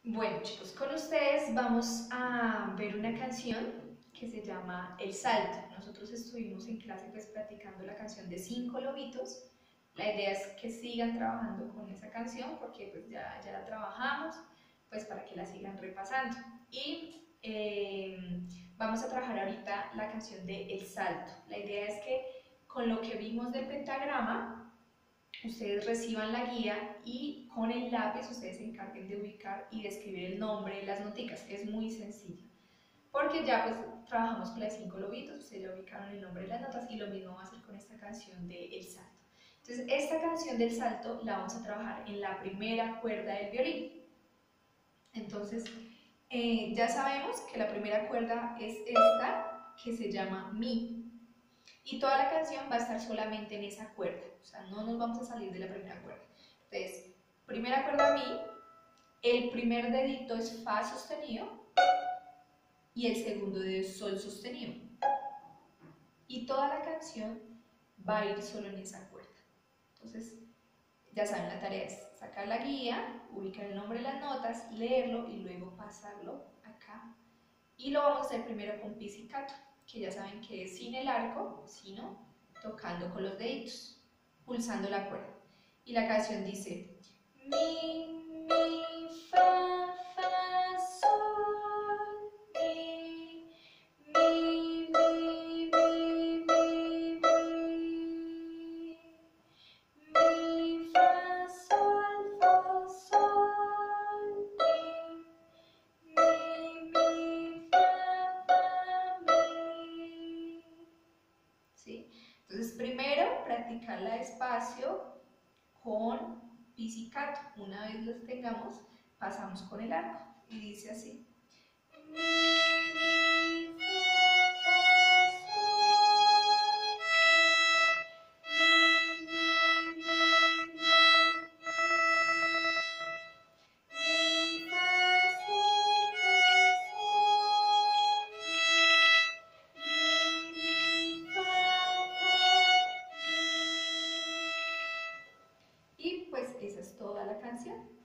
Bueno, chicos, con ustedes vamos a ver una canción que se llama El Salto. Nosotros estuvimos en clase pues practicando la canción de Cinco Lobitos. La idea es que sigan trabajando con esa canción porque pues ya la trabajamos, pues para que la sigan repasando. Y vamos a trabajar ahorita la canción de El Salto. La idea es que con lo que vimos del pentagrama, ustedes reciban la guía y con el lápiz ustedes se encarguen de ubicar y de escribir el nombre, las noticas. Es muy sencillo. Porque ya pues trabajamos con las cinco lobitos, ustedes ya ubicaron el nombre de las notas y lo mismo va a hacer con esta canción de El Salto. Entonces esta canción del salto la vamos a trabajar en la primera cuerda del violín. Entonces ya sabemos que la primera cuerda es esta que se llama Mi. Y toda la canción va a estar solamente en esa cuerda, o sea, no nos vamos a salir de la primera cuerda. Entonces, primera cuerda Mi, el primer dedito es Fa sostenido y el segundo dedo es Sol sostenido. Y toda la canción va a ir solo en esa cuerda. Entonces, ya saben, la tarea es sacar la guía, ubicar el nombre de las notas, leerlo y luego pasarlo acá. Y lo vamos a hacer primero con pizzicato, que ya saben que es sin el arco, sino tocando con los deditos, pulsando la cuerda. Y la canción dice mi, fa, sol, mi, fa, sol, mi, fa, mi. ¿Sí? Entonces, primero practicarla despacio con pizzicato. Una vez los tengamos, pasamos con el arco y dice así. Y pues esa es toda la canción.